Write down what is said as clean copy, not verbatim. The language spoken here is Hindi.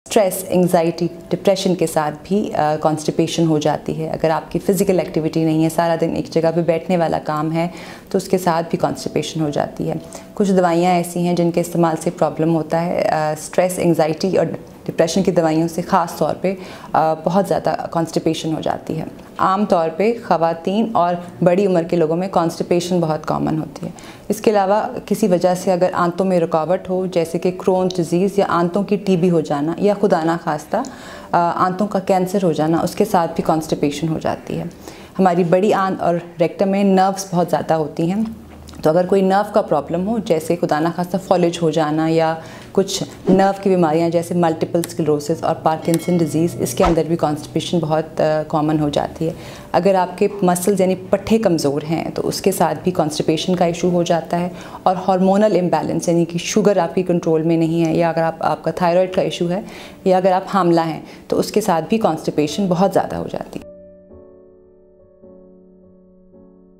स्ट्रेस, एंग्जाइटी, डिप्रेशन के साथ भी कॉन्स्टिपेशन हो जाती है। अगर आपकी फ़िज़िकल एक्टिविटी नहीं है, सारा दिन एक जगह पे बैठने वाला काम है, तो उसके साथ भी कॉन्स्टिपेशन हो जाती है। कुछ दवाइयाँ ऐसी हैं जिनके इस्तेमाल से प्रॉब्लम होता है। स्ट्रेस, एंग्जाइटी और डिप्रेशन की दवाइयों से ख़ास तौर पे बहुत ज़्यादा कॉन्स्टिपेशन हो जाती है। आम तौर पे ख़वातीन और बड़ी उम्र के लोगों में कॉन्स्टिपेशन बहुत कॉमन होती है। इसके अलावा किसी वजह से अगर आंतों में रुकावट हो, जैसे कि क्रोन्स डिज़ीज़ या आंतों की टीबी हो जाना, या खुदा ना खास्ता आंतों का कैंसर हो जाना, उसके साथ भी कॉन्स्टिपेशन हो जाती है। हमारी बड़ी आंत और रेक्टम में नर्व्स बहुत ज़्यादा होती हैं, तो अगर कोई नर्व का प्रॉब्लम हो, जैसे खुदा ना खास्ता फॉलेज हो जाना या कुछ नर्व की बीमारियां जैसे मल्टीपल स्क्लेरोसिस और पार्किंसन डिजीज़, इसके अंदर भी कॉन्स्टिपेशन बहुत कॉमन हो जाती है। अगर आपके मसल्स यानी पट्टे कमज़ोर हैं तो उसके साथ भी कॉन्स्टिपेशन का इशू हो जाता है। और हार्मोनल इम्बैलेंस यानी कि शुगर आपकी कंट्रोल में नहीं है, या अगर आपका थायराइड का इशू है, या अगर आप हामला हैं, तो उसके साथ भी कॉन्स्टिपेशन बहुत ज़्यादा हो जाती है।